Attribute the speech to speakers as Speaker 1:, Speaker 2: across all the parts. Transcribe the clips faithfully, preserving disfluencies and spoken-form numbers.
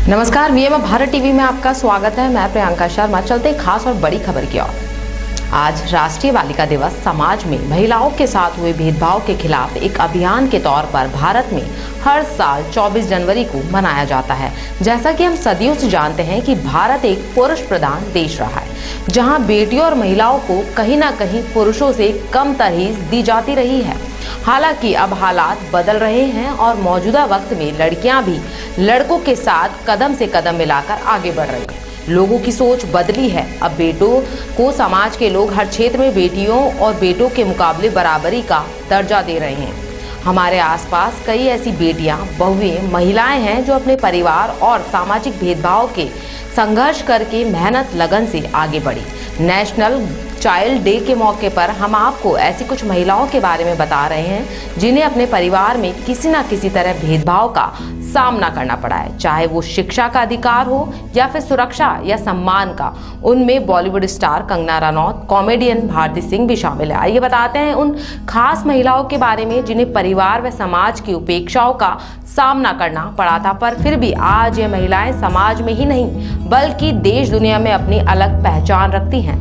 Speaker 1: नमस्कार, VM Bharat TV में आपका स्वागत है। मैं प्रियंका शर्मा। चलते हैं खास और बड़ी खबर की ओर। आज राष्ट्रीय बालिका दिवस समाज में महिलाओं के साथ हुए भेदभाव के खिलाफ एक अभियान के तौर पर भारत में हर साल चौबीस जनवरी को मनाया जाता है। जैसा कि हम सदियों से जानते हैं कि भारत एक पुरुष प्रधान देश रहा है, जहां बेटियों और महिलाओं को कहीं ना कहीं पुरुषों से कम तरजीह दी जाती रही है। हालांकि अब हालात बदल रहे हैं और मौजूदा वक्त में लड़कियां भी लड़कों के साथ कदम से कदम मिलाकर आगे बढ़ रही हैं। लोगों की सोच बदली है। अब बेटों को समाज के लोग हर क्षेत्र में बेटियों और बेटों के मुकाबले बराबरी का दर्जा दे रहे हैं। हमारे आसपास कई ऐसी बेटियां, बहुएं, महिलाएं हैं जो अपने परिवार और सामाजिक भेदभाव के संघर्ष करके मेहनत लगन से आगे बढ़ी। नेशनल चाइल्ड डे के मौके पर हम आपको ऐसी कुछ महिलाओं के बारे में बता रहे हैं जिन्हें अपने परिवार में किसी न किसी तरह भेदभाव का सामना करना पड़ा है, चाहे वो शिक्षा का अधिकार हो या फिर सुरक्षा या सम्मान का। उनमें Bollywood star Kangana Ranaut, comedian Bharti Singh भी शामिल है। आइए बताते हैं उन खास महिलाओं के बारे में जिन्हें परिवार व समाज की उपेक्षाओं का सामना करना पड़ा था, पर फिर भी आज ये महिलाएं समाज में ही नहीं बल्कि देश दुनिया में अपनी अलग पहचान रखती हैं।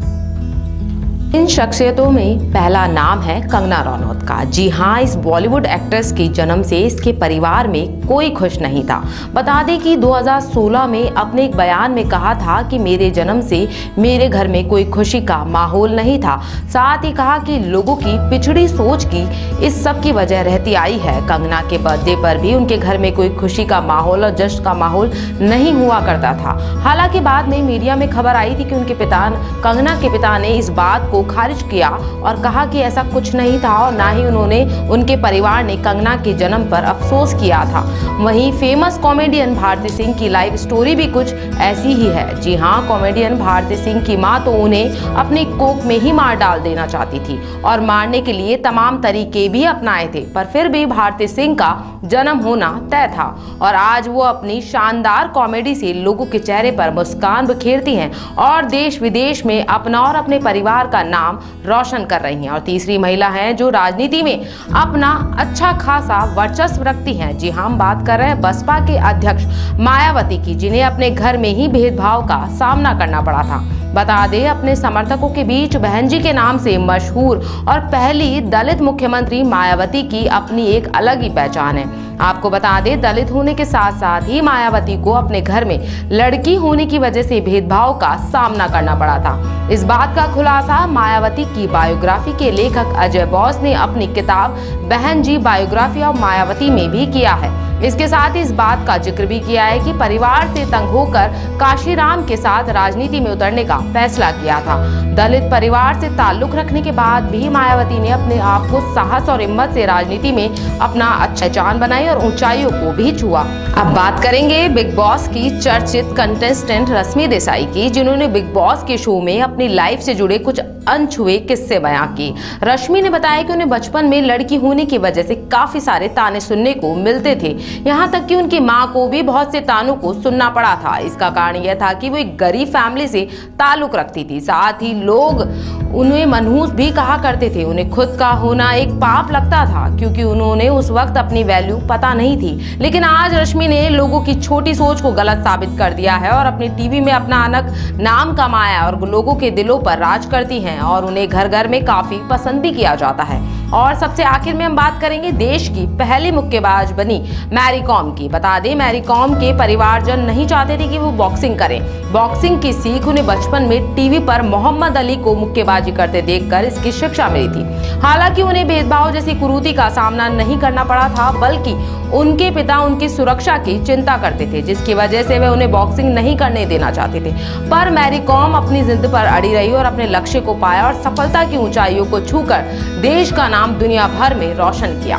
Speaker 1: इन शख्सियतों में पहला नाम है कंगना रनौत का। जी हाँ, इस बॉलीवुड एक्ट्रेस के जन्म से इसके परिवार में कोई खुश नहीं था। बता दें कि दो हज़ार सोलह में अपने एक बयान में कहा था कि मेरे जन्म से मेरे घर में कोई खुशी का माहौल नहीं था। साथ ही कहा कि लोगों की पिछड़ी सोच की इस सब की वजह रहती आई है। कंगना के बर्थडे पर भी उनके घर में कोई खुशी का माहौल और जश्न का माहौल नहीं हुआ करता था। हालांकि बाद में मीडिया में खबर आई थी कि उनके पिता कंगना के पिता ने इस बात को खारिज किया और कहा कि ऐसा कुछ नहीं था और ना ही उन्होंने उनके परिवार ने कंगना के जन्म पर अफसोस किया था। वहीं फेमस कॉमेडियन भारती सिंह की लाइफ स्टोरी भी कुछ ऐसी ही है। जी हां, कॉमेडियन भारती सिंह की मां तो उन्हें अपनी कोख में ही मार डाल देना चाहती थी और मारने के लिए तमाम तरीके भी अपनाए थे, पर फिर भी भारती सिंह का जन्म होना तय था और आज वो अपनी शानदार कॉमेडी से लोगों के चेहरे पर मुस्कान बिखेरती हैं और देश विदेश में अपना और अपने परिवार का नाम रोशन कर रही हैं। और तीसरी महिला हैं जो राजनीति में अपना अच्छा खासा वर्चस्व रखती हैं। जी हाँ, हम बात कर रहे हैं बसपा के अध्यक्ष मायावती की, जिन्हें अपने घर में ही भेदभाव का सामना करना पड़ा था। बता दें, अपने समर्थकों के बीच बहन जी के नाम से मशहूर और पहली दलित मुख्यमंत्री मायावती की अपनी एक अलग ही पहचान है। आपको बता दें, दलित होने के साथ साथ ही मायावती को अपने घर में लड़की होने की वजह से भेदभाव का सामना करना पड़ा था। इस बात का खुलासा मायावती की बायोग्राफी के लेखक अजय बोस ने अपनी किताब बहन जी बायोग्राफी ऑफ मायावती में भी किया है। इसके साथ ही इस बात का जिक्र भी किया है कि परिवार से तंग होकर काशीराम के साथ राजनीति में उतरने का फैसला किया था। दलित परिवार से ताल्लुक रखने के बाद भी मायावती ने अपने आप को साहस और हिम्मत से राजनीति में अपना अच्छा पहचान बनाई और ऊंचाइयों को भी छुआ। अब बात करेंगे बिग बॉस की चर्चित कंटेस्टेंट रश्मि देसाई की, जिन्होंने बिग बॉस के शो में अपनी लाइफ से जुड़े कुछ अनछुए किस्से बयां किए। रश्मि ने बताया कि उन्हें बचपन में लड़की होने की वजह से काफी सारे ताने सुनने को मिलते थे, यहाँ तक कि उनकी मां को भी बहुत से तानों को सुनना पड़ा था। इसका कारण यह था कि वो एक गरीब फैमिली से ताल्लुक रखती थी। साथ ही लोग उन्हें मनहूस भी कहा करते थे। उन्हें खुद का होना एक पाप लगता था क्योंकि उन्होंने उस वक्त अपनी वैल्यू पता नहीं थी। लेकिन आज रश्मि ने लोगों की छोटी सोच को गलत साबित कर दिया है और अपनी टीवी में अपना अनक नाम कमाया और लोगों के दिलों पर राज करती हैं और उन्हें घर घर में काफी पसंद भी किया जाता है। और सबसे आखिर में हम बात करेंगे देश की पहली मुक्केबाज बनी मैरी कॉम की। बता दें, मैरी कॉम के परिवारजन नहीं चाहते थे कि वो बॉक्सिंग करें। बॉक्सिंग की सीख उन्हें बचपन में टीवी पर मोहम्मद अली को मुक्केबाजी करते देखकर इसकी शिक्षा मिली थी। हालांकि उन्हें भेदभाव जैसी कुरीति का सामना नहीं करना पड़ा था, बल्कि उनके पिता उनकी सुरक्षा की चिंता करते थे, जिसकी वजह से वे उन्हें बॉक्सिंग नहीं करने देना चाहते थे। पर मैरी कॉम अपनी जिद पर अड़ी रही और अपने लक्ष्य को पाया और सफलता की ऊंचाइयों को छूकर देश का नाम दुनिया भर में रोशन किया।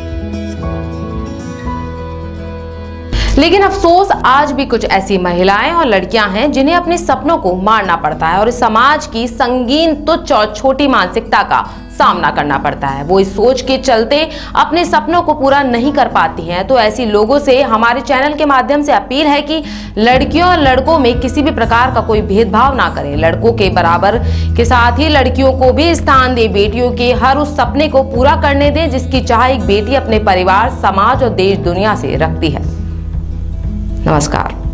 Speaker 1: लेकिन अफसोस, आज भी कुछ ऐसी महिलाएं और लड़कियां हैं जिन्हें अपने सपनों को मारना पड़ता है और इस समाज की संगीन, तुच्छ और छोटी मानसिकता का सामना करना पड़ता है। वो इस सोच के चलते अपने सपनों को पूरा नहीं कर पाती हैं। तो ऐसी लोगों से हमारे चैनल के माध्यम से अपील है कि लड़कियों और लड़कों में किसी भी प्रकार का कोई भेदभाव ना करें। लड़कों के बराबर के साथ ही लड़कियों को भी स्थान दें। बेटियों के हर उस सपने को पूरा करने दें जिसकी चाह एक बेटी अपने परिवार, समाज और देश दुनिया से रखती है। नमस्कार।